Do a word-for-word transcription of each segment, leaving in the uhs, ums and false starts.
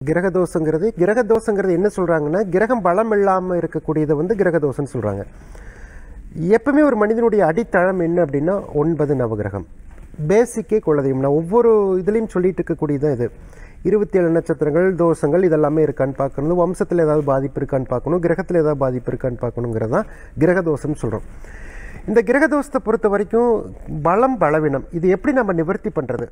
கிரகதோஷங்கிறது கிரகதோஷங்கிறது என்ன சொல்கிறாங்கன்னா, கிரகம் பலம் இல்லாமல் இருக்கக்கூடியதை வந்து கிரகதோஷம்னு சொல்கிறாங்க. எப்பவுமே ஒரு மனிதனுடைய அடித்தளம் என்ன அப்படின்னா ஒன்பது நவகிரகம் பேசிக்கே குலதெய்வம். நான் ஒவ்வொரு இதுலேயும் சொல்லிட்டு இருக்கக்கூடியது தான் இது. இருபத்தி ஏழு நட்சத்திரங்கள் தோஷங்கள் இதெல்லாமே இருக்கான்னு பார்க்கணும், வம்சத்தில் ஏதாவது பாதிப்பு இருக்கான்னு பார்க்கணும், கிரகத்தில் ஏதாவது பாதிப்பு இருக்கான்னு பார்க்கணுங்கிறது தான் கிரகதோஷம்னு சொல்கிறோம். இந்த கிரகதோஷத்தை பொறுத்த வரைக்கும் பலம் பலவீனம் இது எப்படி நம்ம நிவர்த்தி பண்ணுறது?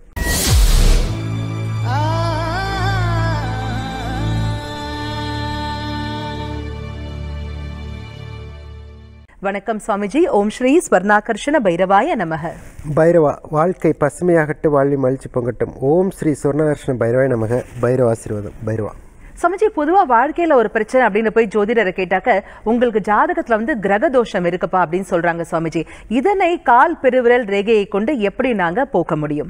வணக்கம் சுவாமிஜி. ஓம் ஸ்ரீ ஸ்வர்ணாகர்ஷண பைரவாய நமக. பைரவா வாழ்க்கை பசுமையாகட்டு வாழ்வி மகிழ்ச்சி பொங்கட்டும். ஓம் ஸ்ரீ ஸ்வர்ணாகர்ஷண பைரவாய நமக. பைரவ ஆசீர்வாதம். பைரவா சுவாமிஜி, பொதுவாக வாழ்க்கையில் ஒரு பிரச்சனை அப்படின்னு போய் ஜோதிடரை கேட்டாக்க உங்களுக்கு ஜாதகத்தில் வந்து கிரகதோஷம் இருக்குப்பா அப்படின்னு சொல்றாங்க சுவாமிஜி. இதனை கால் பெருவிரல் ரேகையை கொண்டு எப்படி நாங்கள் போக்க முடியும்?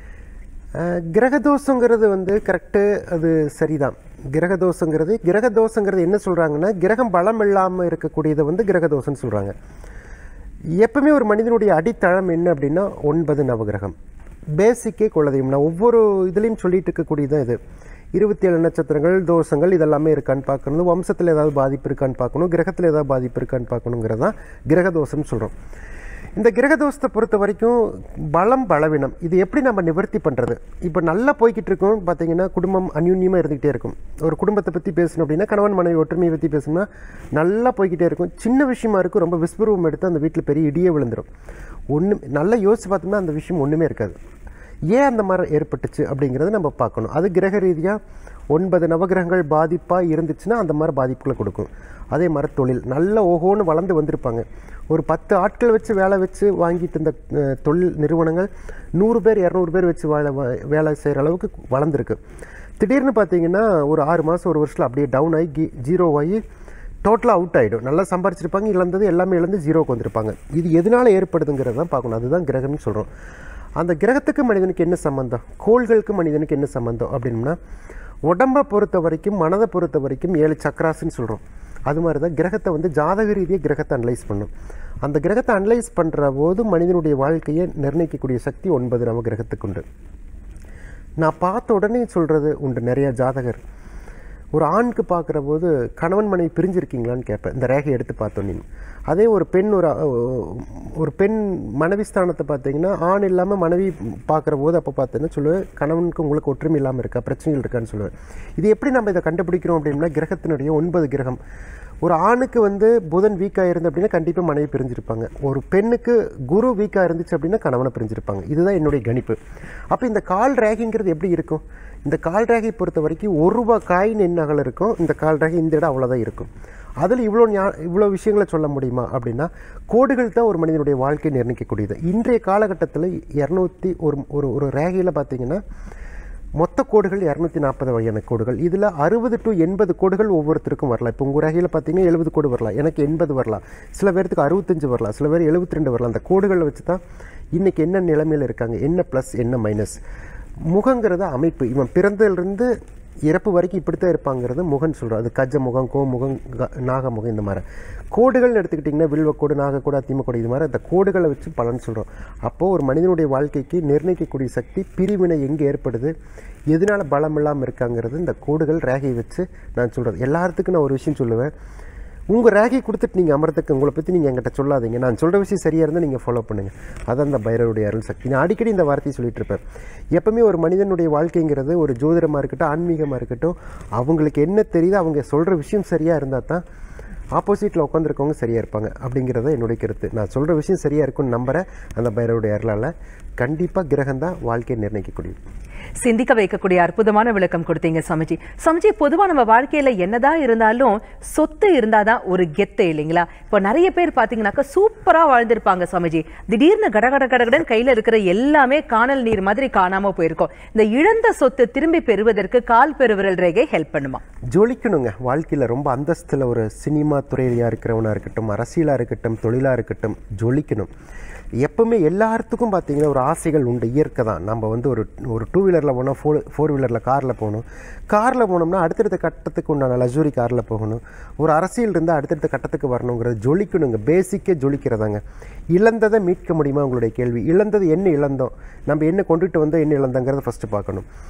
கிரகதோஷங்கிறது வந்து கரெக்டு, அது சரிதான். கிரகதோஷங்கிறது கிரகதோஷங்கிறது என்ன சொல்கிறாங்கன்னா, கிரகம் பலம் இல்லாமல் இருக்கக்கூடியதை வந்து கிரகதோஷம்னு சொல்கிறாங்க. எப்பவுமே ஒரு மனிதனுடைய அடித்தளம் என்ன அப்படின்னா ஒன்பது நவகிரகம் பேசிக்கே குலதெய்வம். நான் ஒவ்வொரு இதுலேயும் சொல்லிட்டு இருக்கக்கூடியது தான் இது. இருபத்தி ஏழு நட்சத்திரங்கள் தோஷங்கள் இதெல்லாமே இருக்கான்னு பார்க்கணும், வம்சத்தில் ஏதாவது பாதிப்பு இருக்கான்னு பார்க்கணும், கிரகத்தில் ஏதாவது பாதிப்பு இருக்கான்னு பார்க்கணுங்கிறது தான் கிரகதோஷம்னு சொல்கிறோம். இந்த கிரகதோஷத்தை பொறுத்த வரைக்கும் பலம் பலவீனம் இது எப்படி நம்ம நிவர்த்தி பண்ணுறது? இப்போ நல்லா போய்கிட்டு இருக்கோம் பார்த்தீங்கன்னா, குடும்பம் அந்யூன்யமாக இருந்துக்கிட்டே இருக்கும். ஒரு குடும்பத்தை பற்றி பேசணும் அப்படின்னா, கணவன் மனைவி ஒற்றுமையை பற்றி பேசணும்னா நல்லா போய்கிட்டே இருக்கும். சின்ன விஷயமா இருக்கும், ரொம்ப விஸ்வரூபம் எடுத்து அந்த வீட்டில் பெரிய இடியே விழுந்துடும். ஒன்று நல்லா யோசித்து பார்த்தோம்னா அந்த விஷயம் ஒன்றுமே இருக்காது. ஏன் அந்த மாதிரி ஏற்பட்டுச்சு அப்படிங்கிறத நம்ம பார்க்கணும். அது கிரக ரீதியாக ஒன்பது நவகிரகங்கள் பாதிப்பாக இருந்துச்சுன்னா அந்த மாதிரி பாதிப்புகளை கொடுக்கும். அதே மாதிரி தொழில் நல்ல ஓஹோன்னு வளர்ந்து வந்திருப்பாங்க. ஒரு பத்து ஆட்கள் வச்சு வேலை வச்சு வாங்கிட்டு இருந்த தொழில் நிறுவனங்கள் நூறு பேர் இரநூறு பேர் வச்சு வேலை வேலை செய்கிற அளவுக்கு வளர்ந்துருக்கு. திடீர்னு பார்த்தீங்கன்னா ஒரு ஆறு மாதம் ஒரு வருஷத்தில் அப்படியே டவுன் ஆகி ஜீரோ ஆகி டோட்டலாக அவுட் ஆகிடும். நல்லா சம்பாரிச்சிருப்பாங்க, இழந்தது எல்லாமே இழந்து ஜீரோக்கு வந்திருப்பாங்க. இது எதனால் ஏற்படுதுங்கிறது தான் பார்க்கணும். அதுதான் கிரகம்னு சொல்கிறோம். அந்த கிரகத்துக்கு மனிதனுக்கு என்ன சம்மந்தம், கோள்களுக்கு மனிதனுக்கு என்ன சம்மந்தம் அப்படின்னா, உடம்பை பொறுத்த வரைக்கும் மனதை பொறுத்த வரைக்கும் ஏழு சக்கராசுன்னு சொல்கிறோம். அது மாதிரி தான் கிரகத்தை வந்து ஜாதக ரீதியாக கிரகத்தை அனலைஸ் பண்ணும். அந்த கிரகத்தை அனலைஸ் பண்ணுற போது மனிதனுடைய வாழ்க்கையை நிர்ணயிக்கக்கூடிய சக்தி ஒன்பது நம்ம கிரகத்துக்கு உண்டு. நான் பார்த்த உடனே சொல்கிறது உண்டு. நிறையா ஜாதகர் ஒரு ஆணுக்கு பார்க்குற போது கணவன் மனைவி பிரிஞ்சிருக்கீங்களான்னு கேட்பேன், இந்த ரேகை எடுத்து பார்த்தோன்னே. அதே ஒரு பெண் ஒரு ஒரு பெண் மனைவி ஸ்தானத்தை பார்த்தீங்கன்னா, ஆண் இல்லாமல் மனைவி பார்க்குற போது அப்போ பார்த்தீங்கன்னா சொல்லுவேன், கணவனுக்கு உங்களுக்கு ஒற்றுமை இல்லாமல் இருக்கா, பிரச்சனைகள் இருக்கான்னு சொல்லுவேன். இது எப்படி நம்ம இதை கண்டுபிடிக்கிறோம் அப்படின்னா, கிரகத்தினுடைய ஒன்பது கிரகம். ஒரு ஆணுக்கு வந்து புதன் வீக்காக இருந்து அப்படின்னா கண்டிப்பாக மனைவி பிரிஞ்சிருப்பாங்க. ஒரு பெண்ணுக்கு குரு வீக்காக இருந்துச்சு அப்படின்னா கணவனை பிரிஞ்சிருப்பாங்க. இதுதான் என்னுடைய கணிப்பு. அப்போ இந்த கால் ரேகைங்கிறது எப்படி இருக்கும்? இந்த கால் ரேகை பொறுத்த வரைக்கும் ஒரு ரூபா காயின் என்ன அகல இருக்கும், இந்த கால் ரேகை இந்த இடம் அவ்வளோதான் இருக்கும். அதில் இவ்வளோ ஞா இவ்வளோ விஷயங்களை சொல்ல முடியுமா அப்படின்னா, கோடுகள் தான் ஒரு மனிதனுடைய வாழ்க்கையை நிர்ணயிக்கக்கூடியது. இன்றைய காலகட்டத்தில் இரநூத்தி ஒரு ஒரு ஒரு ரேகையில் பார்த்தீங்கன்னா மொத்த கோடுகள் இரநூத்தி நாற்பது வகையான கோடுகள். இதில் அறுபது டு எண்பது கோடுகள் ஒவ்வொருத்தருக்கும் வரலாம். இப்போ உங்கள் ரேகையில் பார்த்தீங்கன்னா எழுபது கோடு வரலாம், எனக்கு எண்பது வரலாம், சில பேர்த்துக்கு அறுபத்தஞ்சு வரலாம், சில பேர் எழுபத்தி ரெண்டு வரலாம். அந்த கோடுகளை வச்சு தான் இன்றைக்கி என்ன நிலைமையில் இருக்காங்க, என்ன ப்ளஸ் என்ன மைனஸ். முகங்கிறத அமைப்பு, இவன் பிறந்ததிலிருந்து இறப்பு வரைக்கும் இப்படித்தான் இருப்பாங்கிறது முகன்னு சொல்கிறோம். அது கஜ முகம், கோமுகம், நாகமுகம். இந்த மாதிரி கோடுகள்னு எடுத்துக்கிட்டிங்கன்னா வில்வக்கோடு, நாகக்கோடு, அத்திமக்கோடு, இது மாதிரி அந்த கோடுகளை வச்சு பலன் சொல்கிறோம். அப்போது ஒரு மனிதனுடைய வாழ்க்கைக்கு நிர்ணயிக்கக்கூடிய சக்தி, பிரிவினை எங்கே ஏற்படுது, எதனால் பலம் இல்லாமல் இருக்காங்கிறது இந்த கோடுகள் ரேகை வச்சு நான் சொல்கிறது. எல்லாத்துக்கும் நான் ஒரு விஷயம் சொல்லுவேன், உங்கள் ரேகை கொடுத்துட்டு நீங்கள் அமர்த்துக்கு உங்களை பற்றி நீங்கள் என்கிட்ட சொல்லாதீங்க. நான் சொல்கிற விஷயம் சரியாக இருந்தால் நீங்கள் ஃபாலோ பண்ணுங்கள். அதான் அந்த பைரவருடைய அருள் சக்தி. நான் அடிக்கடி இந்த வார்த்தையை சொல்லிட்டு இருப்பேன். எப்பவுமே ஒரு மனிதனுடைய வாழ்க்கைங்கிறது ஒரு ஜோதிடமாக இருக்கட்டும், ஆன்மீகமாக இருக்கட்டும், அவங்களுக்கு என்ன தெரியுதோ அவங்க சொல்கிற விஷயம் சரியாக இருந்தால் தான் ஆப்போசிட்டில் உட்காந்துருக்கவங்க சரியாக இருப்பாங்க அப்படிங்கிறத என்னுடைய கருத்து. நான் சொல்கிற விஷயம் சரியாக இருக்குன்னு நம்புகிறேன். அந்த பைரவருடைய அருளால் கண்டிப்பாக கிரகம் தான் வாழ்க்கையை நிர்ணயிக்கக்கூடியது. சிந்திக்க வைக்கக்கூடிய அற்புதமான விளக்கம் கொடுத்தீங்க சுவாமிஜி. சுவாமிஜி, பொதுவாக நம்ம வாழ்க்கையில் என்னதான் இருந்தாலும் சொத்து இருந்தாதான் ஒரு கெத்து இல்லைங்களா? இப்போ நிறைய பேர் பார்த்தீங்கன்னாக்கா சூப்பராக வாழ்ந்திருப்பாங்க சுவாமிஜி. திடீர்னு கடகட கடகடன் கையில் இருக்கிற எல்லாமே காணல் நீர் மாதிரி காணாமல் போயிருக்கோம். இந்த இழந்த சொத்து திரும்பி பெறுவதற்கு கால் பெருவிரல் ரேகை ஹெல்ப் பண்ணுமா? ஜொலிக்கணுங்க. வாழ்க்கையில் ரொம்ப அந்தஸ்தில் ஒரு சினிமா துறையாக இருக்கிறவனாக இருக்கட்டும், அரசியலாக இருக்கட்டும், தொழிலாக இருக்கட்டும், ஜொலிக்கணும். எப்பவுமே எல்லாத்துக்கும் பார்த்தீங்கன்னா ஒரு ஆசைகள் உண்டு, இயற்கை தான். நம்ம வந்து ஒரு ஒரு டூ வீலரில் போனால், ஃபோர் ஃபோர் வீலரில் காரில் போகணும். காரில் போனோம்னா அடுத்தடுத்த கட்டத்துக்கு உண்டான லக்ஸுரி காரில் போகணும். ஒரு அரசியல் இருந்தால் அடுத்தடுத்த கட்டத்துக்கு வரணுங்கிறது ஜொலிக்கணுங்க. பேசிக்கே ஜொலிக்கிறதாங்க. இழந்ததை மீட்க முடியுமா உங்களுடைய கேள்வி. இழந்தது என்ன இழந்தோம், நம்ம என்ன கொண்டுட்டு வந்தோம், என்ன இழந்தோங்கிறத ஃபஸ்ட்டு பார்க்கணும்.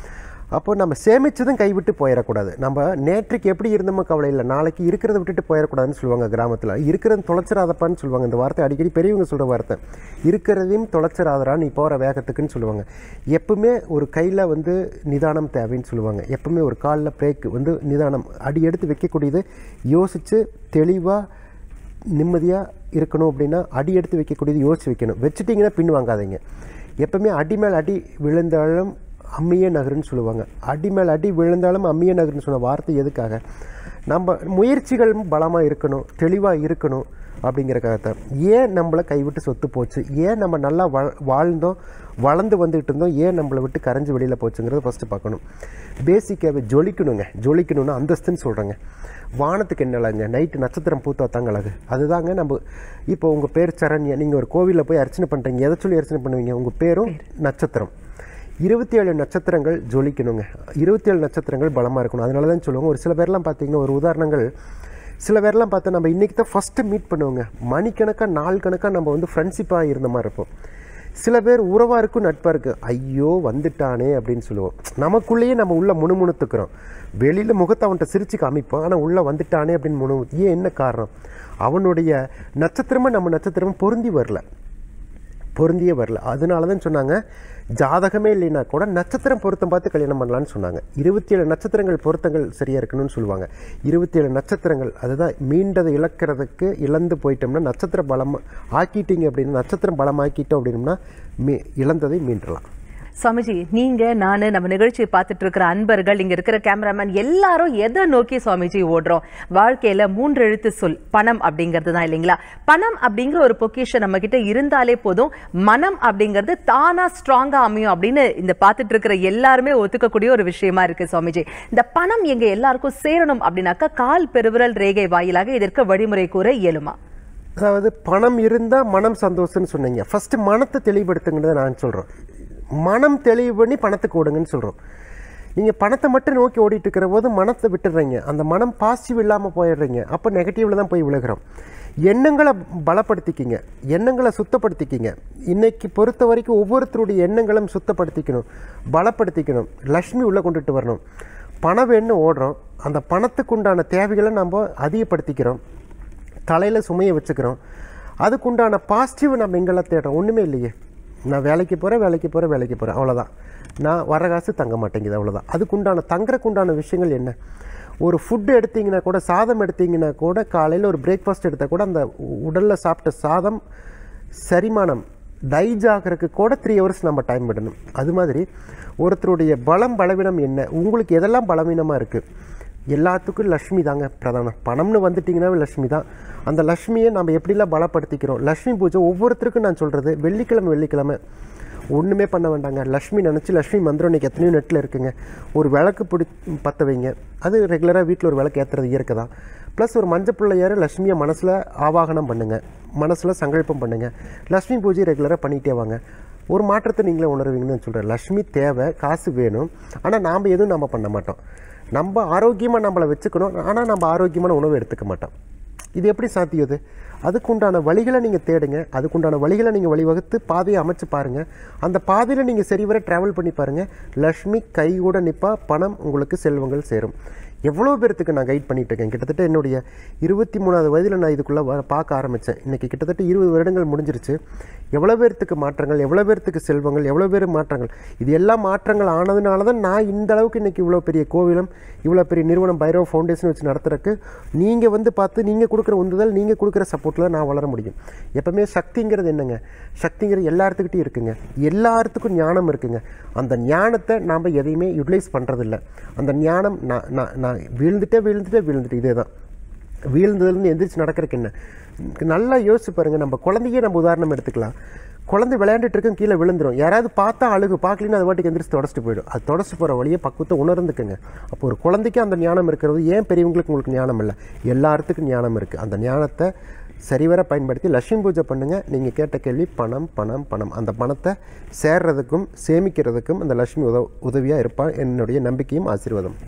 அப்போ நம்ம சேமிச்சதும் கைவிட்டு போயிடக்கூடாது. நம்ம நேற்றுக்கு எப்படி இருந்தோமோ கவலை இல்லை, நாளைக்கு இருக்கிறத விட்டுட்டு போயிடக்கூடாதுன்னு சொல்லுவாங்க கிராமத்தில். இருக்கிறது தொலைச்சிராதப்பான்னு சொல்லுவாங்க. இந்த வார்த்தை அடிக்கடி பெரியவங்க சொல்கிற வார்த்தை. இருக்கிறதையும் தொலைச்சிராதரா நீ போகிற வேகத்துக்குன்னு சொல்லுவாங்க. எப்பவுமே ஒரு கையில் வந்து நிதானம் தேவைன்னு சொல்லுவாங்க. எப்பவுமே ஒரு காலில் பிரேக்கு வந்து நிதானம், அடி எடுத்து வைக்கக்கூடியது யோசித்து தெளிவாக நிம்மதியாக இருக்கணும். அப்படின்னா அடி எடுத்து வைக்கக்கூடியது யோசித்து வைக்கணும். வச்சுட்டிங்கன்னா பின் வாங்காதீங்க. எப்பவுமே அடி மேல் அடி விழுந்தாலும் அம்மியே நகருன்னு சொல்லுவாங்க. அடி மேல் அடி விழுந்தாலும் அம்மியே நகருன்னு சொன்ன வார்த்தை எதுக்காக? நம்ம முயற்சிகள் பலமாக இருக்கணும், தெளிவாக இருக்கணும் அப்படிங்கிறக்காகத்தான். ஏன் நம்மளை கைவிட்டு சொத்து போச்சு, ஏன் நம்ம நல்லா வ வாழ்ந்தோம் வளர்ந்து வந்துகிட்டு இருந்தோம், ஏன் நம்மளை விட்டு கரைஞ்சி வெளியில் போச்சுங்கிறத ஃபஸ்ட்டு பார்க்கணும். பேசிக்காகவே ஜொலிக்கணுங்க. ஜொலிக்கணும்னு அந்தஸ்துன்னு சொல்கிறேங்க. வானத்துக்கு என்னலாங்க, நைட்டு நட்சத்திரம் பூத்தா தாங்க அழகு. அதுதாங்க நம்ம. இப்போ உங்கள் பேர் சரண்யா, நீங்கள் ஒரு கோவிலில் போய் அர்ச்சனை பண்ணுறீங்க, எதை சொல்லி அர்ச்சனை பண்ணுவீங்க? உங்கள் பேரும் நட்சத்திரம். இருபத்தி ஏழு நட்சத்திரங்கள் ஜொலிக்கணுங்க. இருபத்தி ஏழு நட்சத்திரங்கள் பலமாக இருக்கணும். அதனால தான் சொல்லுவாங்க. ஒரு சில பேர்லாம் பார்த்தீங்கன்னா, ஒரு உதாரணங்கள், சில பேர்லாம் பார்த்தா நம்ம இன்றைக்கி தான் ஃபஸ்ட்டு மீட் பண்ணுவோங்க. மணிக்கணக்காக நாள் கணக்காக நம்ம வந்து ஃப்ரெண்ட்ஷிப்பாக இருந்த மாதிரி இருப்போம். சில பேர் உறவாக இருக்கும், நட்பாக இருக்குது. ஐயோ வந்துட்டானே அப்படின்னு சொல்லுவோம். நமக்குள்ளேயே நம்ம உள்ளே முணுமுணுத்துக்கிறோம். வெளியில் முகத்தை அவன்கிட்ட சிரிச்சு காமிப்போம், ஆனால் உள்ளே வந்துட்டானே அப்படின்னு முணு. ஏன், என்ன காரணம்? அவனுடைய நட்சத்திரமும் நம்ம நட்சத்திரமும் பொருந்தி வரல, பொருந்தியே வரல. அதனால தான் சொன்னாங்க, ஜாதகமே இல்லைன்னா கூட நட்சத்திரம் பொருத்தம் பார்த்து கல்யாணம் பண்ணலான்னு சொன்னாங்க. இருபத்தி ஏழு நட்சத்திரங்கள் பொருத்தங்கள் சரியாக இருக்கணும்னு சொல்லுவாங்க. இருபத்தி ஏழு நட்சத்திரங்கள் அதுதான் மீண்டதை இழக்கிறதுக்கு. இழந்து போயிட்டோம்னா நட்சத்திர பலம் ஆக்கிட்டீங்க அப்படின்னு, நட்சத்திரம் பலமாக்கிட்டோம் அப்படின்னோம்னா மீ இழந்ததை மீண்டலாம். சுவாமிஜி, நீங்க நானு நம்ம நிகழ்ச்சியை பார்த்துட்டு இருக்கிற அன்பர்கள், இங்க இருக்கிற கேமராமேன் எல்லாரும் எதை நோக்கி சுவாமிஜி ஓடுறோம்? வாழ்க்கையில மூன்று எழுத்து சொல் பணம் அப்படிங்கிறது தான் இல்லைங்களா? பணம் அப்படிங்கிற ஒரு பொக்கிஷன் நம்ம கிட்ட இருந்தாலே போதும், மனம் அப்படிங்கிறது தானா ஸ்ட்ராங்கா அமையும் அப்படின்னு இந்த பார்த்துட்டு இருக்கிற எல்லாருமே ஒத்துக்கக்கூடிய ஒரு விஷயமா இருக்கு சுவாமிஜி. இந்த பணம் எங்க எல்லாருக்கும் சேரணும் அப்படின்னாக்கா கால் பெருவிரல் ரேகை வாயிலாக இதற்கு வழிமுறை கூற இயலுமா? அதாவது பணம் இருந்தால் மனம் சந்தோஷம்னு சொன்னீங்க. ஃபஸ்ட்டு மனத்தை தெளிவுபடுத்துங்கிறத நான் சொல்கிறேன். மனம் தெளிவு பண்ணி பணத்துக்கு ஓடுங்கன்னு சொல்கிறோம். நீங்கள் பணத்தை மட்டும் நோக்கி ஓடிட்டு இருக்கிற போது மனத்தை விட்டுடுறீங்க. அந்த மனம் பாசிட்டிவ் இல்லாமல் போயிடுறீங்க. அப்போ நெகட்டிவில் தான் போய் விழுகிறோம். எண்ணங்களை பலப்படுத்திக்கிங்க, எண்ணங்களை சுத்தப்படுத்திக்கிங்க. இன்றைக்கி பொறுத்த வரைக்கும் ஒவ்வொருத்தருடைய எண்ணங்களும் சுத்தப்படுத்திக்கணும், பலப்படுத்திக்கணும். லக்ஷ்மி உள்ளே கொண்டுட்டு வரணும். பணம் வேணும்னு ஓடுறோம், அந்த பணத்துக்கு உண்டான தேவைகளை நம்ம அதிகப்படுத்திக்கிறோம், தலையில் சுமையை வச்சுக்கிறோம். அதுக்குண்டான பாசிட்டிவ் நம்ம எங்கெல்லாம் தேடுறோம்? ஒன்றுமே இல்லையே. நான் வேலைக்கு போகிறேன் வேலைக்கு போகிறேன் வேலைக்கு போகிறேன் அவ்வளோதான். நான் வர காசு தங்க மாட்டேங்குது, அவ்வளோதான். அதுக்குண்டான தங்குறக்குண்டான விஷயங்கள் என்ன? ஒரு ஃபுட்டு எடுத்திங்கன்னா கூட, சாதம் எடுத்திங்கன்னா கூட, காலையில் ஒரு பிரேக்ஃபாஸ்ட் எடுத்தால் கூட அந்த உடலில் சாப்பிட்ட சாதம் செரிமானம் டைஜ் ஆகிறதுக்கு கூட த்ரீ ஹவர்ஸ் நம்ம டைம் விடணும். அது மாதிரி ஒருத்தருடைய பலம் பலவீனம் என்ன, உங்களுக்கு எதெல்லாம் பலவீனமாக இருக்குது? எல்லாத்துக்கும் லக்ஷ்மி தாங்க பிரதானம். பணம்னு வந்துட்டிங்கன்னாவே லக்ஷ்மி தான். அந்த லக்ஷ்மியை நம்ம எப்படிலாம் பலப்படுத்திக்கிறோம்? லக்ஷ்மி பூஜை ஒவ்வொருத்தருக்கும் நான் சொல்கிறது, வெள்ளிக்கிழமை வெள்ளிக்கிழமை ஒன்றுமே பண்ண வேண்டாங்க. லக்ஷ்மி நினச்சி லக்ஷ்மி மந்திரம் இன்றைக்கி எத்தனையோ நெட்டில் இருக்குங்க. ஒரு விளக்கு பிடி பற்ற வைங்க. அது ரெகுலராக வீட்டில் ஒரு விளக்கு ஏற்றுறது இயற்கை தான். ப்ளஸ் ஒரு மஞ்சள் பிள்ளையார் லக்ஷ்மியை மனசில் ஆவாகனம் பண்ணுங்கள், மனசில் சங்கல்பம் பண்ணுங்கள். லக்ஷ்மி பூஜை ரெகுலராக பண்ணிகிட்டே வாங்க. ஒரு மாற்றத்தை நீங்களே உணர்வீங்கன்னு சொல்கிறேன். லக்ஷ்மி தேவை, காசு வேணும். ஆனால் நாம் எதுவும் நம்ம பண்ண மாட்டோம். நம்ம ஆரோக்கியமாக நம்மளை வச்சுக்கணும், ஆனால் நம்ம ஆரோக்கியமான உணவு எடுத்துக்க மாட்டோம். இது எப்படி சாத்தியது? அதுக்குண்டான வழிகளை நீங்கள் தேடுங்க. அதுக்குண்டான வழிகளை நீங்கள் வழிவகுத்து பாதையை அமைச்சு பாருங்கள். அந்த பாதையில் நீங்கள் சரிவர ட்ராவல் பண்ணி பாருங்கள். லக்ஷ்மி கை கூட நிற்பா, பணம் உங்களுக்கு செல்வங்கள் சேரும். எவ்வளோ பேர்த்துக்கு நான் கைட் பண்ணிகிட்டு இருக்கேன். கிட்டத்தட்ட என்னுடைய இருபத்தி மூணாவது வயதில் நான் இதுக்குள்ளே வ பார்க்க ஆரம்பித்தேன். இன்றைக்கி கிட்டத்தட்ட இருபது வருடங்கள் முடிஞ்சிருச்சு. எவ்வளோ பேர்த்துக்கு மாற்றங்கள், எவ்வளோ பேர்த்துக்கு செல்வங்கள், எவ்வளோ பேர் மாற்றங்கள். இது எல்லாம் மாற்றங்கள் ஆனதுனால தான் நான் இந்த அளவுக்கு இன்றைக்கி இவ்வளோ பெரிய கோவிலும் இவ்வளோ பெரிய நிறுவனம் பைரவ ஃபவுண்டேஷன் வச்சு நடத்துறதுக்கு நீங்கள் வந்து பார்த்து நீங்கள் கொடுக்குற உந்துதல், நீங்கள் கொடுக்குற சப்போர்ட்டில் நான் வளர முடியும். எப்போவுமே சக்திங்கிறது என்னங்க? சக்திங்கிறது எல்லாத்துக்கிட்டையும் இருக்குங்க. எல்லாத்துக்கும் ஞானம் இருக்குங்க. அந்த ஞானத்தை நாம் எதையுமே யூட்டிலைஸ் பண்ணுறதில்ல. அந்த ஞானம் நான் நான் நான் வீழ்ந்துட்டே வீழ்ந்துட்டே வீழ்ந்துட்டு இதே தான். வீழ்ந்ததுலேருந்து எந்திரிச்சு நடக்கிறதுக்கு என்ன? நல்லா யோசிச்சு பாருங்கள். நம்ம குழந்தையே நம்ம உதாரணம் எடுத்துக்கலாம். குழந்தை விளையாண்டுட்டு இருக்கும், கீழே விழுந்துடும். யாராவது பார்த்தா அழுகு, பார்க்கலன்னு அது வாட்டிக்கு எந்திரிச்சு தொடச்சிட்டு போயிடும். அது தொடச்சி போகிற வழியை பக்குவத்தை உணர்ந்துக்குங்க. அப்போ ஒரு குழந்தைக்கு அந்த ஞானம் இருக்கிறது, ஏன் பெரியவங்களுக்கு உங்களுக்கு ஞானம் இல்லை? எல்லாத்துக்கும் ஞானம் இருக்குது. அந்த ஞானத்தை சரிவர பயன்படுத்தி லட்சுமி பூஜை பண்ணுங்கள். நீங்கள் கேட்ட கேள்வி பணம் பணம் பணம். அந்த பணத்தை சேர்றதுக்கும் சேமிக்கிறதுக்கும் அந்த லட்சுமி உதவ உதவியாக இருப்பாள். என்னுடைய நம்பிக்கையும் ஆசீர்வாதம்.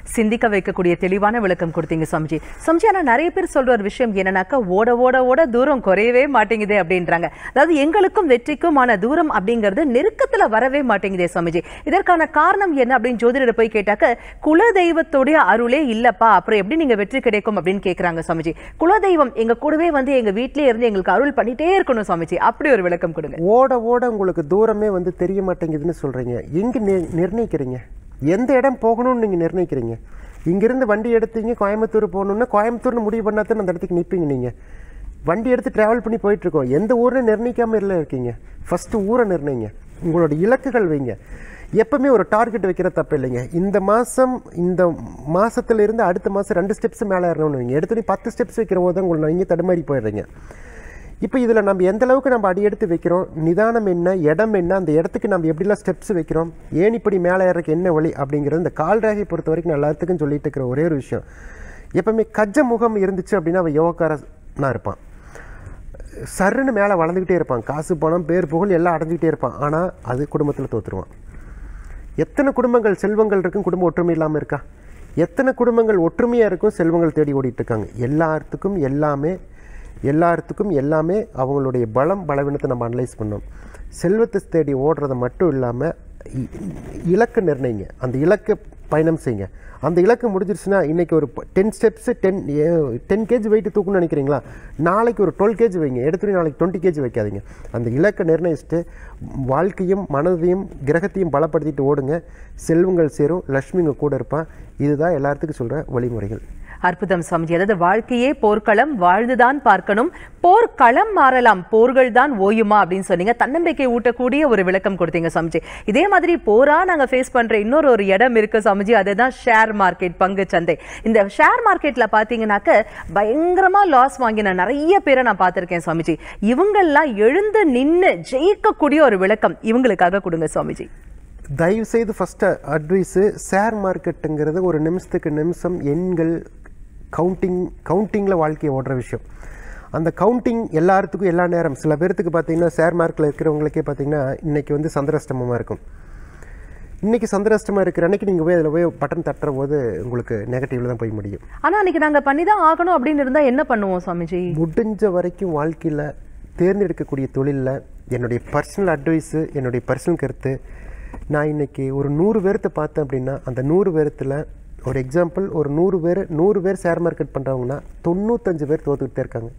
சிந்திக்க வைக்கக்கூடிய தெளிவான விளக்கம் கொடுத்தீங்க சாமிஜி. சாமிஜி, ஆனா நிறைய பேர் சொல்ற ஒரு விஷயம் என்னன்னாக்கா, ஓட ஓட ஓட தூரம் குறையவே மாட்டேங்குதே அப்படின்றாங்க. அதாவது எங்களுக்கும் வெற்றிக்குமான தூரம் அப்படிங்கிறது நெருக்கத்துல வரவே மாட்டேங்குதே சாமிஜி. இதற்கான காரணம் என்ன அப்படின்னு ஜோதிடரை போய் கேட்டாக்க, குல தெய்வத்துடைய அருளே இல்லப்பா, அப்புறம் எப்படி நீங்க வெற்றி கிடைக்கும் அப்படின்னு கேட்கறாங்க சாமிஜி. குலதெய்வம் எங்க கூடவே வந்து எங்க வீட்டிலே இருந்து எங்களுக்கு அருள் பண்ணிட்டே இருக்கணும் சாமிஜி, அப்படி ஒரு விளக்கம் கொடுங்க. ஓட ஓட உங்களுக்கு தூரமே வந்து தெரிய மாட்டேங்குதுன்னு சொல்றீங்க. எங்க நிர்ணயிக்கிறீங்க? எந்த இடம் போகணும்னு நீங்கள் நிர்ணயிக்கிறீங்க? இங்கேருந்து வண்டி எடுத்தீங்க கோயம்புத்தூர் போகணுன்னா கோயம்புத்தூர்னு முடிவு பண்ணாதான் அந்த இடத்துக்கு நிற்பீங்க. நீங்கள் வண்டி எடுத்து ட்ராவல் பண்ணி போயிட்டுருக்கோம். எந்த ஊரை நிர்ணயிக்காமல் இல்லை இருக்கீங்க. ஃபஸ்ட்டு ஊரை நிர்ணயிங்க, உங்களோட இலக்குகள் வைங்க. எப்பவுமே ஒரு டார்கெட் வைக்கிற தப்பு இல்லைங்க. இந்த மாதம் இந்த மாதத்துலேருந்து அடுத்த மாதம் ரெண்டு ஸ்டெப்ஸ் மேலே ஏறணும்னு வைங்க. எடுத்துகிட்டு பத்து ஸ்டெப்ஸ் வைக்கிற போது தான் உங்களை நீங்கள் தடுமாறி போயிடுறீங்க. இப்போ இதில் நம்ம எந்த அளவுக்கு நம்ம அடி எடுத்து வைக்கிறோம், நிதானம் என்ன, இடம் என்ன, அந்த இடத்துக்கு நம்ம எப்படிலாம் ஸ்டெப்ஸ் வைக்கிறோம், ஏன் இப்படி மேலே ஏறக்கு என்ன வழி அப்படிங்கிறது இந்த கால் ரேகையை பொறுத்த வரைக்கும் நான் எல்லாத்துக்கும் சொல்லிட்டு இருக்கிற ஒரே ஒரு விஷயம், எப்பவுமே கஜ முகம் இருந்துச்சு அப்படின்னா அவன் யோகக்காரனாக இருப்பான். சருன்னு மேலே வளர்ந்துக்கிட்டே இருப்பான். காசு பணம் பேர் புகழ் எல்லாம் அடைஞ்சிக்கிட்டே இருப்பான். ஆனால் அது குடும்பத்தில் தோற்றுருவான். எத்தனை குடும்பங்கள் செல்வங்கள் இருக்கும், குடும்ப ஒற்றுமை இல்லாமல் இருக்கா? எத்தனை குடும்பங்கள் ஒற்றுமையாக இருக்கும், செல்வங்கள் தேடி ஓடிட்டு இருக்காங்க. எல்லாத்துக்கும் எல்லாமே எல்லாத்துக்கும் எல்லாமே அவங்களுடைய பலம் பலவீனத்தை நம்ம அனலைஸ் பண்ணோம். செல்வத்தை தேடி ஓடுறதை மட்டும் இல்லாமல் இலக்கு நிர்ணயிங்க, அந்த இலக்கு பயணம் செய்யுங்க. அந்த இலக்கு முடிஞ்சிருச்சுன்னா இன்றைக்கி ஒரு ten steps ten ten KG weight தூக்கணும்னு நினைக்கிறீங்களா, நாளைக்கு ஒரு டுவெல் கேஜி வைங்க. எடுத்துகிட்டு நாளைக்கு டுவெண்ட்டி கேஜி வைக்காதீங்க. அந்த இலக்கை நிர்ணயிச்சுட்டு வாழ்க்கையும் மனதையும் கிரகத்தையும் பலப்படுத்திட்டு ஓடுங்க. செல்வங்கள் சேரும், லக்ஷ்மிங்க கூட இருப்பான். இதுதான் எல்லாத்துக்கும் சொல்கிற வழிமுறைகள். அற்புதம் சாமிஜி. அதாவது வாழ்க்கையே போர்க்களம், வாழ்ந்துதான் பார்க்கணும், போர்க்களம் மாறலாம், போர்கள் தான் ஓயுமா அப்படின்னு சொன்னீங்க. தன்னம்பிக்கை ஊட்டக்கூடிய ஒரு விளக்கம் கொடுத்தீங்க சாமிஜி. இதே மாதிரி போரா நாங்க ஃபேஸ் பண்ற இன்னொரு ஒரு இடம் இருக்கு சாமிஜி, அதுதான் ஷேர் மார்க்கெட், பங்கு சந்தை. இந்த ஷேர் மார்க்கெட்ல பாத்தீங்கன்னாக்க பயங்கரமா லாஸ் வாங்கின நிறைய பேரை நான் பார்த்திருக்கேன் சாமிஜி. இவங்கெல்லாம் எழுந்து நின்று ஜெயிக்கக்கூடிய ஒரு விளக்கம் இவங்களுக்காக கொடுங்க சாமிஜி. தயவு செய்து ஃபஸ்ட்டு அட்வைஸு, ஷேர் மார்க்கெட்டுங்கிறது ஒரு நிமிஷத்துக்கு நிமிஷம் எண்கள் கவுண்டிங் கவுண்டிங்கில் வாழ்க்கையை ஓடுற விஷயம். அந்த கவுண்டிங் எல்லாத்துக்கும் எல்லா நேரம், சில பேர்த்துக்கு பார்த்தீங்கன்னா ஷேர் மார்க்கில் இருக்கிறவங்களுக்கே பார்த்தீங்கன்னா இன்றைக்கி வந்து சந்திராஷ்டமமாக இருக்கும். இன்றைக்கி சந்திராஷ்டமாக இருக்கிற அன்றைக்கி நீங்கள் போய் அதில் போய் பட்டன் தட்டுற போது உங்களுக்கு நெகட்டிவில் தான் போய் முடியும். ஆனால் அன்றைக்கி நாங்கள் பண்ணி தான் ஆகணும் அப்படின்னு இருந்தால் என்ன பண்ணுவோம் சாமிஜி? முடிஞ்ச வரைக்கும் வாழ்க்கையில் தேர்ந்தெடுக்கக்கூடிய தொழிலில் என்னுடைய பர்சனல் அட்வைஸு, என்னுடைய பர்சனல் கருத்து, நான் இன்றைக்கி ஒரு நூறு பேர்த்தை பார்த்தேன் அப்படின்னா அந்த நூறு பேர்த்தில் ஒரு எக்ஸாம்பிள், ஒரு நூறு பேர் நூறு பேர் ஷேர் மார்க்கெட் பண்ணுறவங்கன்னா தொண்ணூத்தஞ்சு பேர் தோற்றுக்கிட்டே இருக்காங்க.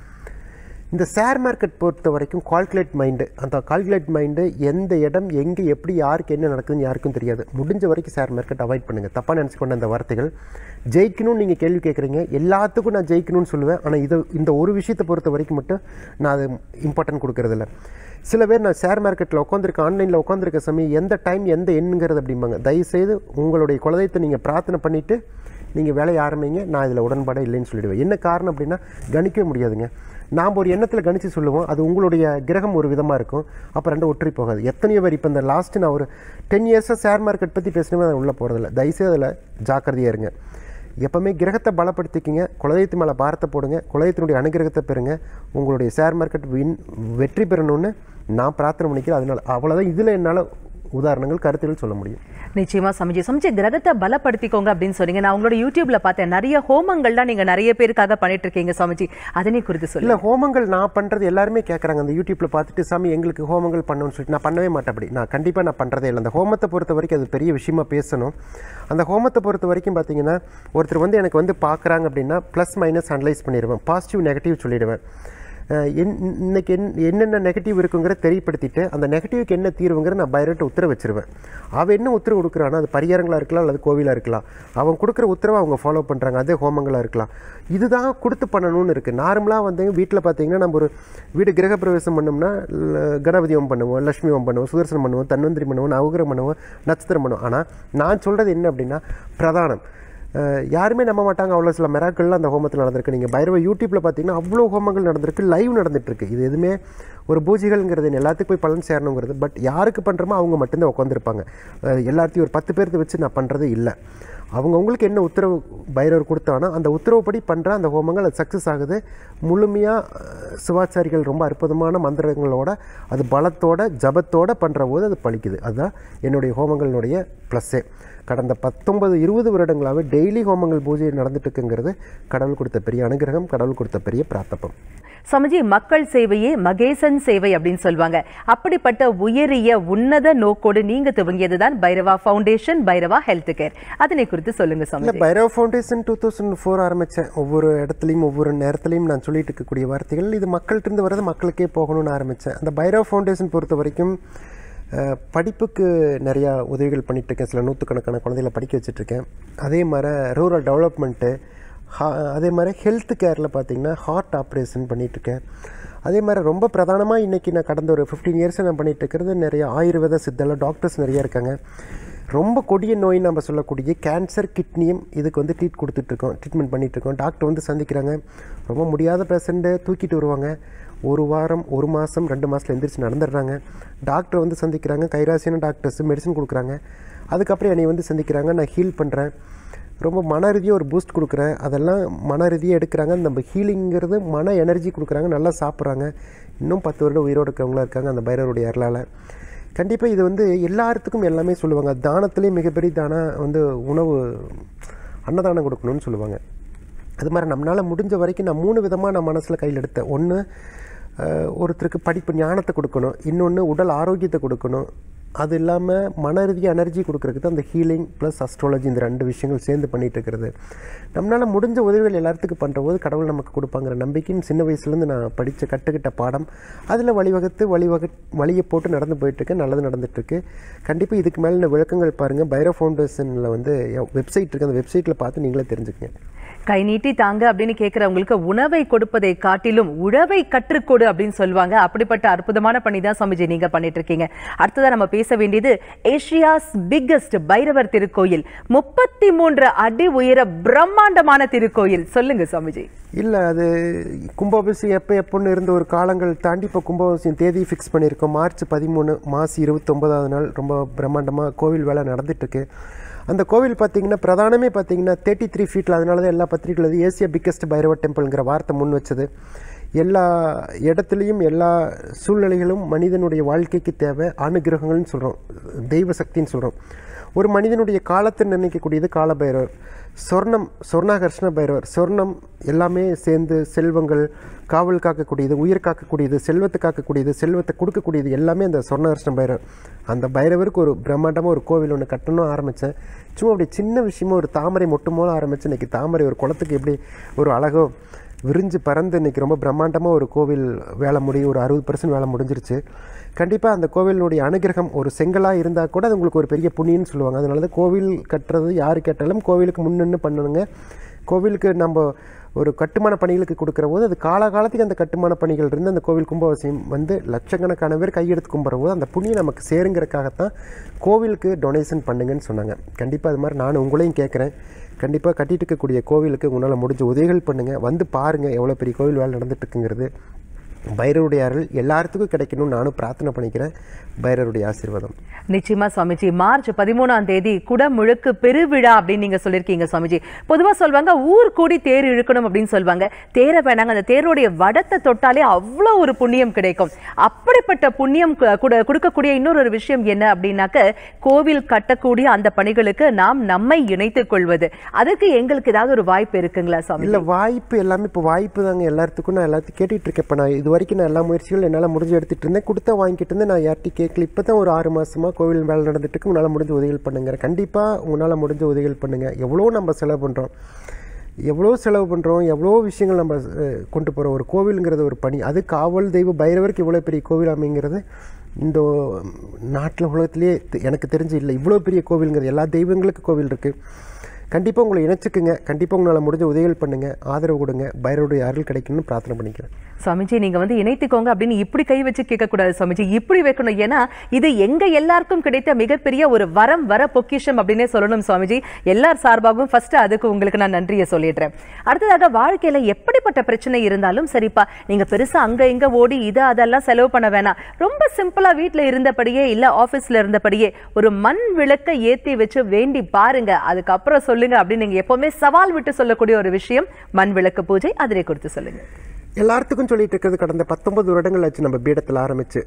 இந்த ஷேர் மார்க்கெட் பொறுத்த வரைக்கும் கால்குலேட் மைண்டு, அந்த கால்குலேட் மைண்டு எந்த இடம் எங்கே எப்படி யாருக்கு என்ன நடக்குதுன்னு யாருக்கும் தெரியாது. முடிஞ்ச வரைக்கும் ஷேர் மார்க்கெட் அவாய்ட் பண்ணுங்கள். தப்பாக நினச்சிக்கொண்ட அந்த வார்த்தைகள். ஜெயிக்கணும்னு நீங்கள் கேள்வி கேட்குறீங்க, எல்லாத்துக்கும் நான் ஜெயிக்கணும்னு சொல்லுவேன். ஆனால் இதை இந்த ஒரு விஷயத்தை பொறுத்த வரைக்கும் மட்டும் நான் அது இம்பார்ட்டன்ட் கொடுக்குறதில்ல. சில பேர் நான் ஷேர் மார்க்கெட்டில் உட்காந்துருக்க, ஆன்லைனில் உட்காந்துருக்க சமயம் எந்த டைம் எந்த எண்ணுங்கிறது அப்படிம்பாங்க. தயவுசெய்து உங்களுடைய குலதெய்வத்தை நீங்கள் பிரார்த்தனை பண்ணிவிட்டு நீங்கள் வேலையை ஆரம்பிங்க. நான் இதில் உடன்பாடே இல்லைன்னு சொல்லிடுவேன். என்ன காரணம் அப்படின்னா கணிக்கவே முடியாதுங்க. நாம் ஒரு எண்ணத்தில் கணித்து சொல்லுவோம், அது உங்களுடைய கிரகம் ஒரு விதமாக இருக்கும், அப்போ ரெண்டு ஒற்றி போகாது. எத்தனையோ பேர் இப்போ இந்த லாஸ்ட்டு நான் ஒரு டென் இயர்ஸாக ஷேர் மார்க்கெட் பற்றி பேசினவே அதை உள்ளே போகிறதில்ல. தயவுசெய்து அதில் ஜாக்கிரதையாக இருங்க. எப்போவுமே கிரகத்தை பலப்படுத்திக்கிங்க, குலதெய்வத்து மேலே பாரத்தை போடுங்க, குலதெய்வத்தினுடைய அனுகிரகத்தை பெறுங்க. உங்களுடைய ஷேர் மார்க்கெட் வின் வெற்றி பெறணும்னு நான் பிரார்த்தனை பண்ணிக்கிறேன். அதனால் அவ்வளோதான் இதில் என்னால் உதாரணங்கள் கருத்துகள் சொல்ல முடியும். நிச்சயமா சமைச்சு சமைச்சு கிரகத்தை பலப்படுத்திக்கோங்க அப்படின்னு சொன்னீங்க. நான் உங்களோட யூடியூப்ல பார்த்தேன் நிறைய ஹோமங்கள்லாம் நீங்க நிறைய பேருக்காக பண்ணிட்டு இருக்கீங்க சமைச்சு, அதனை குறித்து சொல்லுங்க. இல்லை, ஹோமங்கள் நான் பண்ணுறது எல்லாருமே கேட்குறாங்க. அந்த யூடியூப்ல பார்த்துட்டு சாமி எங்களுக்கு ஹோமங்கள் பண்ணணும்னு சொல்லிட்டு நான் பண்ணவே மாட்டேன். அப்படி நான் கண்டிப்பாக நான் பண்ணுறதே இல்லை. அந்த ஹோமத்தை பொறுத்த வரைக்கும் அது பெரிய விஷயமா பேசணும். அந்த ஹோமத்தை பொறுத்த வரைக்கும் பார்த்தீங்கன்னா ஒருத்தர் வந்து எனக்கு வந்து பார்க்குறாங்க அப்படின்னா ப்ளஸ் மைனஸ் அனலைஸ் பண்ணிடுவேன், பாசிட்டிவ் நெகட்டிவ் சொல்லிடுவேன். என் இன்னைக்கு என் என்னென்ன நெகட்டிவ் இருக்குங்கிறத தெரியப்படுத்திட்டு அந்த நெகட்டிவ்க்கு என்ன தீர்வுங்கிற நான் பைரட்டு உத்தரவு வச்சுருவேன். அவன் என்ன உத்தரவு கொடுக்குறான்னா அது பரிகாரங்களாக இருக்கலாம் அல்லது கோவிலாக இருக்கலாம். அவன் கொடுக்குற உத்தரவை அவங்க ஃபாலோ பண்ணுறாங்க, அதே ஹோமங்களாக இருக்கலாம். இதுதான் கொடுத்து பண்ணணும்னு இருக்குது. நார்மலாக வந்து வீட்டில் பார்த்தீங்கன்னா நம்ம ஒரு வீடு கிரகப்பிரவேசம் பண்ணோம்னா கணபதி ஹோமம் பண்ணுவோம், லட்சுமி ஹோமம் பண்ணுவோம், சுதர்சனம் பண்ணுவோம், தன்வந்திரி பண்ணுவோம், நவகிரகம் பண்ணுவோம், நட்சத்திரம் பண்ணுவோம். ஆனால் நான் சொல்கிறது என்ன அப்படின்னா பிரதானம் யாருமே நம்ப மாட்டாங்க, அவ்வளோ சில மிராக்கள்லாம் அந்த ஹோமத்தில் நடந்திருக்கு. நீங்கள் பைரவ யூடியூப்பில் பார்த்தீங்கன்னா அவ்வளோ ஹோமங்கள் நடந்திருக்கு, லைவ் நடந்துகிட்ருக்கு. இது எதுவுமே ஒரு பூஜைகள்ங்கிறது எல்லாத்துக்கும் போய் பலன் சேரணுங்கிறது, பட் யாருக்கு பண்ணுறோமோ அவங்க மட்டும்தான் உட்காந்துருப்பாங்க. எல்லாத்தையும் ஒரு பத்து பேர்த்து வச்சு நான் பண்ணுறது இல்லை. அவங்கவுங்களுக்கு என்ன உத்தரவு பைரவர் கொடுத்தானோ அந்த உத்தரவுப்படி பண்ணுற அந்த ஹோமங்கள் அது சக்ஸஸ் ஆகுது. முழுமையாக சிவாச்சாரிகள் ரொம்ப அற்புதமான மந்திரங்களோட அது பலத்தோட ஜபத்தோடு பண்ணுற போது அது பலிக்குது. அதுதான் என்னுடைய ஹோமங்களினுடைய ப்ளஸ்ஸே. கடந்த பத்தொன்பது இருபது வருடங்களாகவே டெய்லி ஹோமங்கள் பூஜை நடந்துட்டு இருக்குங்கிறது கடவுள் கொடுத்த பெரிய அனுகிரகம், கடவுள் கொடுத்த பெரிய பிரார்த்தப்பம். சமஜி, மக்கள் சேவையே மகேசன் சேவை அப்படின்னு சொல்லுவாங்க. அப்படிப்பட்ட உயரிய உன்னத நோக்கோடு நீங்க துவங்கியது தான் Bhairava foundation, Bhairava health care. அதனை குறித்து சொல்லுங்க சமஜி. Bhairava foundation two thousand four ஆரம்பித்தேன். ஒவ்வொரு இடத்துலையும் ஒவ்வொரு நேரத்துலையும் நான் சொல்லிட்டு இருக்கக்கூடிய வார்த்தைகள் இது மக்கள்கிட்ட இருந்து வரது மக்களுக்கே போகணும்னு ஆரம்பித்தேன். அந்த பைரவா ஃபவுண்டேஷன் பொறுத்த வரைக்கும் படிப்புக்கு நிறையா உதவிகள் பண்ணிகிட்ருக்கேன். சில நூற்றுக்கணக்கான குழந்தைகளை படிக்க வச்சுட்ருக்கேன். அதே மாதிரி ரூரல் டெவலப்மெண்ட்டு, ஹா அதே மாதிரி ஹெல்த் கேரில் பார்த்திங்கன்னா ஹார்ட் ஆப்ரேஷன் பண்ணிகிட்ருக்கேன். அதே மாதிரி ரொம்ப பிரதானமாக இன்றைக்கி நான் கடந்த ஒரு ஃபிஃப்டீன் இயர்ஸை நான் பண்ணிகிட்ருக்கிறது நிறைய ஆயுர்வேத சித்தல டாக்டர்ஸ் நிறையா இருக்காங்க. ரொம்ப கொடிய நோய் நம்ம சொல்லக்கூடிய கேன்சர், கிட்னியும் இதுக்கு வந்து ட்ரீட் கொடுத்துட்ருக்கோம், ட்ரீட்மெண்ட் பண்ணிகிட்ருக்கோம். டாக்டர் வந்து சந்திக்கிறாங்க, ரொம்ப முடியாத பேஷண்ட்டை தூக்கிட்டு வருவாங்க. ஒரு வாரம் ஒரு மாதம் ரெண்டு மாதத்தில் எந்திரிச்சு நடந்துடுறாங்க. டாக்டர் வந்து சந்திக்கிறாங்க, கைராசியான டாக்டர்ஸ் மெடிசன் கொடுக்குறாங்க. அதுக்கப்புறம் என்னை வந்து சந்திக்கிறாங்க, நான் ஹீல் பண்ணுறேன், ரொம்ப மன ரீதியாக ஒரு பூஸ்ட் கொடுக்குறேன். அதெல்லாம் மன ரீதியாக எடுக்கிறாங்க. நம்ம ஹீலிங்கிறது மன எனர்ஜி கொடுக்குறாங்க, நல்லா சாப்பிட்றாங்க. இன்னும் பத்து வருடம் உயிரோடு இருக்கிறவங்களாம் இருக்காங்க அந்த பைரவருடைய அருளால். கண்டிப்பாக இது வந்து எல்லாத்துக்கும் எல்லாமே சொல்லுவாங்க. தானத்துலேயே மிகப்பெரிய தானம் வந்து உணவு அன்னதானம் கொடுக்கணும்னு சொல்லுவாங்க. அது மாதிரி நம்மளால் முடிஞ்ச வரைக்கும் நான் மூணு விதமாக நான் மனசில் கையில் எடுத்தேன். ஒன்று, ஒருத்தருக்கு படிப்பு ஞானத்தை கொடுக்கணும், இன்னொன்று உடல் ஆரோக்கியத்தை கொடுக்கணும், அது இல்லாமல் மன ரீதியாக எனர்ஜி கொடுக்குறதுக்கு அந்த ஹீலிங் ப்ளஸ் அஸ்ட்ராலஜி, இந்த ரெண்டு விஷயங்கள் சேர்ந்து பண்ணிகிட்டு இருக்கிறது. நம்மளால் முடிஞ்ச உதவிகள் எல்லாத்துக்கும் பண்ணுற போது கடவுள் நமக்கு கொடுப்பாங்கிற நம்பிக்கைன்னு சின்ன வயசுலேருந்து நான் படித்த கற்றுக்கிட்ட பாடம். அதில் வழிவகுத்து வழிவகு வழியை போட்டு நடந்து போயிட்டுருக்கேன், நல்லது நடந்துகிட்ருக்கு. கண்டிப்பாக இதுக்கு மேலே விளக்கங்கள் பாருங்கள். பைரவா ஃபவுண்டேஷனில் வந்து வெப்சைட் இருக்குது, அந்த வெப்சைட்டில் பார்த்து நீங்களே தெரிஞ்சுக்கங்க. கை நீட்டி தாங்க அப்படின்னு கேட்கிறவங்களுக்கு உணவை கொடுப்பதை காட்டிலும் உழவை கற்றுக்கொடு அப்படின்னு சொல்லுவாங்க. அப்படிப்பட்ட அற்புதமான பணி தான் சமஜி நீங்க பண்ணிட்டு இருக்கீங்க. அடுத்ததான் நம்ம பேச வேண்டியது ஏசியாஸ் பிக்கஸ்ட் பைரவர் திருக்கோயில், முப்பத்தி மூன்று அடி உயர பிரம்மாண்டமான திருக்கோயில். சொல்லுங்க சமஜி. இல்லை, அது கும்பாபிஷேகம் எப்போ எப்போன்னு இருந்த ஒரு காலங்கள் தாண்டி இப்போ கும்பாபிஷேகம் தேதி ஃபிக்ஸ் பண்ணியிருக்கோம். மார்ச் பதிமூணு மாசி இருபத்தொம்பதாவது நாள் ரொம்ப பிரம்மாண்டமாக கோவில் வேலை நடந்துட்டுருக்கு. அந்த கோவில் பார்த்திங்கன்னா பிரதானமே பார்த்திங்கன்னா தேர்ட்டி த்ரீ ஃபீட்டில், அதனால தான் எல்லா பத்திரிகைகளும் ஏசியா பிக்கஸ்ட் பைரவர் டெம்பிள்ங்கிற வார்த்தை முன் வச்சது. எல்லா இடத்துலையும் எல்லா சூழ்நிலைகளும் மனிதனுடைய வாழ்க்கைக்கு தேவை அனுகிரகங்கள்னு சொல்கிறோம், தெய்வ சக்தின்னு சொல்கிறோம். ஒரு மனிதனுடைய காலத்தை நிர்ணயிக்கக்கூடியது கால பைரவர். சொர்ணம், சொர்ணாகர்ஷ்ண பைரவர், சொர்ணம் எல்லாமே சேர்ந்து செல்வங்கள் காவல் காக்கக்கூடியது, உயிர் காக்கக்கூடியது, செல்வத்தை காக்கக்கூடியது, செல்வத்தை கொடுக்கக்கூடியது எல்லாமே அந்த சொர்ணாகர்ஷ்ண பைரவர். அந்த பைரவருக்கு ஒரு பிரம்மாண்டமாக ஒரு கோவில் ஒன்று கட்டணும் ஆரம்பித்தேன். சும்மா அப்படி சின்ன விஷயமா ஒரு தாமரை மொட்டு மூலம் ஆரம்பித்து இன்றைக்கி தாமரை ஒரு குளத்துக்கு எப்படி ஒரு அழகோ விரிஞ்சு பறந்து இன்றைக்கி ரொம்ப பிரம்மாண்டமாக ஒரு கோவில் வேலை முடியும், ஒரு அறுபது பர்சன்ட் வேலை முடிஞ்சிருச்சு. கண்டிப்பாக அந்த கோவிலினுடைய அனுகிரகம் ஒரு செங்கலாக இருந்தால் கூட அது உங்களுக்கு ஒரு பெரிய புண்ணியன்னு சொல்லுவாங்க. அதனால தான் கோவில் கட்டுறது யார் கேட்டாலும் கோவிலுக்கு முன்னென்னு பண்ணணுங்க. கோவிலுக்கு நம்ம ஒரு கட்டுமான பணிகளுக்கு கொடுக்குற போது அது காலகாலத்துக்கு அந்த கட்டுமான பணிகள் இருந்து அந்த கோவில் கும்பாபிஷேகம் வந்து லட்சக்கணக்கான பேர் கையெடுத்து கும்பிட்ற போது அந்த புண்ணியம் நமக்கு சேருங்கிறதுக்காகத்தான் கோவிலுக்கு டொனேஷன் பண்ணுங்கன்னு சொன்னாங்க. கண்டிப்பாக அது மாதிரி நான் உங்களையும் கேட்குறேன், கண்டிப்பாக கட்டிட்டு இருக்கக்கூடிய கோவிலுக்கு உங்களால் முடிஞ்ச உதவிகள் பண்ணுங்கள், வந்து பாருங்கள் எவ்வளோ பெரிய கோவில் வேலை நடந்துட்டுருக்குங்கிறது. பைரவருடைய அருள் எல்லாத்துக்கும் கிடைக்கணும்னு நானும் பிரார்த்தனை பண்ணிக்கிறேன். பைரவருடைய ஆசீர்வாதம். நிச்சயமா சுவாமிஜி. மார்ச் பதிமூணாம் தேதி குடமுழுக்கு பெருவிழா அப்படின்னு நீங்க சொல்லியிருக்கீங்க சுவாமிஜி. பொதுவா சொல்வாங்க ஊர் கூடி தேர் இழுக்கணும் அப்படின்னு சொல்லுவாங்க. தேரை வேணாங்க, அந்த தேருடைய வடத்தை தொட்டாலே அவ்வளோ ஒரு புண்ணியம் கிடைக்கும். அப்படிப்பட்ட புண்ணியம் கொடுக்கக்கூடிய இன்னொரு ஒரு விஷயம் என்ன அப்படின்னாக்க, கோவில் கட்டக்கூடிய அந்த பணிகளுக்கு நாம் நம்மை இணைத்துக் கொள்வது. அதுக்கு எங்களுக்கு ஏதாவது ஒரு வாய்ப்பு இருக்குங்களா சுவாமி? இல்லை, வாய்ப்பு எல்லாமே இப்போ வாய்ப்பு தாங்க எல்லாத்துக்கும். நான் எல்லாத்தையும் கேட்டுட்டு இருக்கேன். இப்போ நான் இது வரைக்கும் நான் எல்லா முயற்சிகளும் என்னால் முடிஞ்சு எடுத்துகிட்டு இருந்தேன், கொடுத்தா வாங்கிட்டு இருந்தேன். நான் யார்ட்டி கேட்கல. இப்போ தான் ஒரு ஆறு மாதமாக கோவில் வேலை நடந்துட்டு இருக்கு. உங்களால் முடிஞ்ச உதவிகள் பண்ணுங்க. கண்டிப்பாக உங்களால் முடிஞ்ச உதவிகள் பண்ணுங்கள். எவ்வளோ நம்ம செலவு பண்ணுறோம், எவ்வளோ செலவு பண்ணுறோம், எவ்வளோ விஷயங்கள் நம்ம கொண்டு போகிறோம். ஒரு கோவிலுங்கிறது ஒரு பணி, அது காவல் தெய்வ பைரவருக்கு இவ்வளோ பெரிய கோவில் அமைங்கிறது இந்த நாட்டில் உலகத்திலே எனக்கு தெரிஞ்சு இல்லை. இவ்வளோ பெரிய கோவிலுங்கிறது எல்லா தெய்வங்களுக்கு கோவில் இருக்குது. கண்டிப்பாக உங்களை இணைச்சிக்குங்க. கண்டிப்பாக உங்களால் முடிஞ்ச உதவிகள் பண்ணுங்கள், ஆதரவு கொடுங்க. பைரவருடைய அருள் கிடைக்கணும்னு பிரார்த்தனை பண்ணிக்கிறேன். சுவாமிஜி நீங்க வந்து இணைத்துக்கோங்க அப்படின்னு இப்படி கை வச்சு கேட்கக்கூடாது சுவாமிஜி, இப்படி வைக்கணும். ஏன்னா இது எங்க எல்லாருக்கும் கிடைத்த மிகப்பெரிய ஒரு வரம், வர பொக்கிஷம் அப்படின்னே சொல்லணும் சுவாமிஜி. எல்லார் சார்பாகவும் ஃபர்ஸ்ட் அதுக்கு உங்களுக்கு நான் நன்றியை சொல்லிடுறேன். அடுத்ததாக வாழ்க்கையில எப்படிப்பட்ட பிரச்சனை இருந்தாலும் சரிப்பா, நீங்க பெருசா அங்க இங்க ஓடி இது அதெல்லாம் செலவு பண்ண வேணாம். ரொம்ப சிம்பிளா வீட்டுல இருந்தபடியே இல்ல ஆபீஸ்ல இருந்தபடியே ஒரு மண் விளக்க ஏத்தி வச்சு வேண்டி பாருங்க, அதுக்கப்புறம் சொல்லுங்க அப்படின்னு நீங்க எப்பவுமே சவால் விட்டு சொல்லக்கூடிய ஒரு விஷயம் மண் விளக்கு பூஜை. அதிலே குறித்து சொல்லுங்க. எல்லாத்துக்கும் சொல்லிட்டு இருக்கிறது கடந்த பத்தொன்பது வருடங்கள் ஆச்சு நம்ம பீடத்தில் ஆரம்பிச்சு.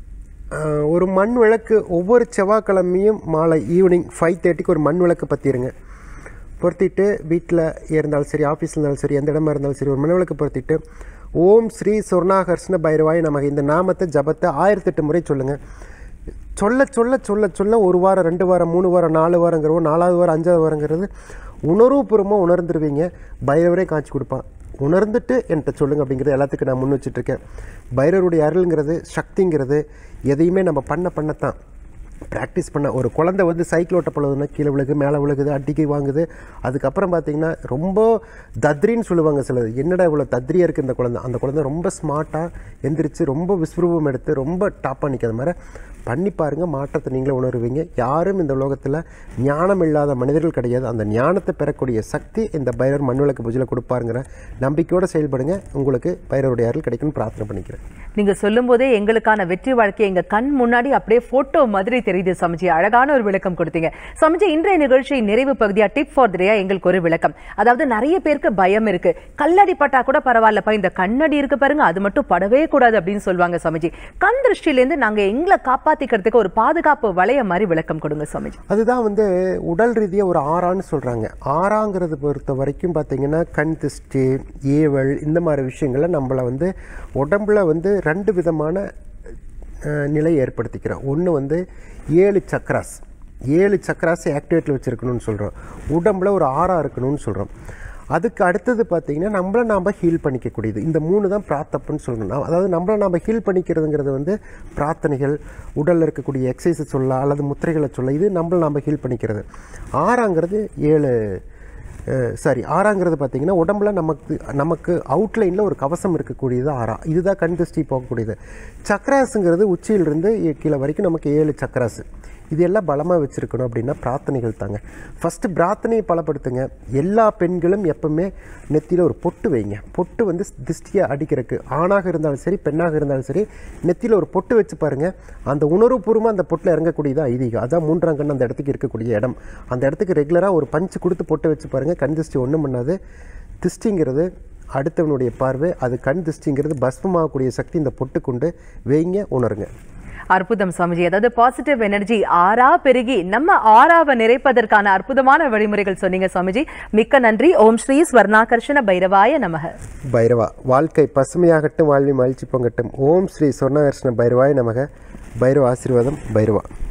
ஒரு மண் விளக்கு ஒவ்வொரு செவ்வாய்க்கிழமையும் மாலை ஈவினிங் ஃபைவ் தேர்ட்டிக்கு ஒரு மண் விளக்கு பற்றிடுங்க. பொருத்திட்டு வீட்டில் இருந்தாலும் சரி, ஆஃபீஸில் இருந்தாலும் சரி, எந்த இடமா இருந்தாலும் சரி, ஒரு மண் விளக்கு பொருத்திட்டு ஓம் ஸ்ரீ சொர்ணாகர்ஷ்ண பைரவாய் நமக்கு இந்த நாமத்தை ஜபத்தை ஆயிரத்தெட்டு முறை சொல்லுங்கள். சொல்ல சொல்ல சொல்ல சொல்ல ஒரு வாரம், ரெண்டு வாரம், மூணு வாரம், நாலு வாரங்கிறவோ, நாலாவது வாரம், அஞ்சாவது வாரங்கிறது உணர்வுபூர்வமாக உணர்ந்துருவீங்க. பைரவரே காட்சி கொடுப்பான். உணர்ந்துட்டு என்கிட்ட சொல்லுங்கள் அப்படிங்கிறது எல்லாத்துக்கும் நான் முன் வச்சுட்ருக்கேன். பைரவருடைய அருள்ங்கிறது, சக்திங்கிறது எதையுமே நம்ம பண்ண பண்ணத்தான் ப்ராக்டிஸ் பண்ண. ஒரு குழந்தை வந்து சைக்கிள் ஓட்ட பழகுதுன்னா கீழே விழுகு, மேலே விழுகுது, அடிக்கை வாங்குது. அதுக்கப்புறம் பார்த்திங்கன்னா ரொம்ப தத்ரின்னு சொல்லுவாங்க சிலது. என்னடா இவ்வளோ தத்ரியாக இருக்குது இந்த குழந்தை, அந்த குழந்தை ரொம்ப ஸ்மார்ட்டாக எந்திரிச்சு ரொம்ப விஸ்வரூபம் எடுத்து ரொம்ப டாப்பாக நிற்காத மாதிரி பண்ணி பாருங்கள். மாற்றத்தை நீங்களே உணர்வீங்க. யாரும் இந்த உலகத்தில் ஞானம் இல்லாத மனிதர்கள் கிடையாது. அந்த ஞானத்தை பெறக்கூடிய சக்தி இந்த பைரவர் மண் விளக்கு பூஜையில் கொடுப்பாருங்கிற நம்பிக்கையோடு செயல்படுங்க. உங்களுக்கு பைரவருடைய அருள் கிடைக்கும்னு பிரார்த்தனை பண்ணிக்கிறேன். நீங்கள் சொல்லும் போதே எங்களுக்கான வெற்றி வாழ்க்கை எங்கள் கண் முன்னாடி அப்படியே ஃபோட்டோ மாதிரி தெரியுது சமஜி. அழகான ஒரு விளக்கம் கொடுத்தீங்க சமஜி. இன்றைய நிகழ்ச்சி நிறைவு பகுதியா டிப் ஃபார் திரையா எங்களுக்கு ஒரு விளக்கம். அதாவது நிறைய பேருக்கு பயம் இருக்கு, கல்லடி பட்டா கூட பரவாயில்லப்பா, இந்த கண்ணடி இருக்கு பாருங்க அது மட்டும் படவே கூடாது அப்படின்னு சொல்லுவாங்க சமஜி. கண் திருஷ்டிலேருந்து நாங்கள் எங்களை காப்பாற்றிக்கிறதுக்கு ஒரு பாதுகாப்பு வளைய மாதிரி விளக்கம் கொடுங்க சமஜி. அதுதான் வந்து உடல் ரீதியாக ஒரு ஆறான்னு சொல்கிறாங்க. ஆறாங்கிறது பொறுத்த வரைக்கும் பார்த்தீங்கன்னா கண் திருஷ்டி, ஏவல், இந்த மாதிரி விஷயங்களை நம்மளை வந்து உடம்புல வந்து ரெண்டு விதமான நிலை ஏற்படுத்திக்கிறோம். ஒன்று வந்து ஏழு சக்கராஸ், ஏழு சக்கராஸை ஆக்டிவேட்டில் வச்சுருக்கணும்னு சொல்கிறோம். உடம்புல ஒரு ஆறாக இருக்கணும்னு சொல்கிறோம். அதுக்கு அடுத்தது பார்த்திங்கன்னா நம்மளை நாம் ஹீல் பண்ணிக்கக்கூடியது. இந்த மூணு தான் பிராத்தப்புன்னு சொல்லணும். அதாவது நம்மளை நாம் ஹீல் பண்ணிக்கிறதுங்கிறது வந்து பிரார்த்தனைகள், உடலில் இருக்கக்கூடிய எக்ஸசைஸ் சொல்லலாம், அல்லது முத்திரைகளை சொல்ல, இது நம்மளை நாம் ஹீல் பண்ணிக்கிறது. ஆறாங்கிறது ஏழு சாரி ஆறாங்கிறது பார்த்திங்கன்னா உடம்புல நமக்கு நமக்கு அவுட்லைனில் ஒரு கவசம் இருக்கக்கூடியது ஆறா. இதுதான் கண் திருஷ்டி போகக்கூடியது. சக்கராஸுங்கிறது உச்சியிலிருந்து கீழே வரைக்கும் நமக்கு ஏழு சக்கராஸு. இது எல்லாம் பலமாக வச்சுருக்கணும் அப்படின்னா பிரார்த்தனைகள் தாங்க. ஃபஸ்ட்டு பிரார்த்தனையை பலப்படுத்துங்க. எல்லா பெண்களும் எப்பவுமே நெத்தியில் ஒரு பொட்டு வைங்க. பொட்டு வந்து திருஷ்டியை அடிக்கிறதுக்கு, ஆணாக இருந்தாலும் சரி பெண்ணாக இருந்தாலும் சரி, நெத்தியில் ஒரு பொட்டு வச்சு பாருங்கள். அந்த உணர்வுபூர்வமாக அந்த பொட்டில் இறங்கக்கூடியதான் ஐதீகம். அதான் மூன்றாம் கண் அந்த இடத்துக்கு இருக்கக்கூடிய இடம். அந்த இடத்துக்கு ரெகுலராக ஒரு பஞ்சு கொடுத்து பொட்டு வச்சு பாருங்கள். கண் திருஷ்டி ஒன்றும் பண்ணாது. திருஷ்டிங்கிறது அடுத்தவனுடைய பார்வை, அது கண் திருஷ்டிங்கிறது பஸ்மமாகக்கூடிய சக்தி இந்த பொட்டு கொண்டு வைங்க, உணருங்க. அற்புதம் சாமிஜி. அதாவது பாசிட்டிவ் எனர்ஜி ஆறா பெருகி நம்ம ஆறாவை நிறைப்பதற்கான அற்புதமான வழிமுறைகள் சொன்னீங்க சாமிஜி. மிக்க நன்றி. ஓம் ஸ்ரீ ஸ்வர்ணாகர்ஷண பைரவாய நமக. பைரவா வாழ்க்கை பசுமையாகட்டும், வாழ்வி மகிழ்ச்சி பொங்கட்டும். ஓம் ஸ்ரீ ஸ்வர்ணாகர்ஷண பைரவாய நமக. பைரவ ஆசீர்வாதம். பைரவா.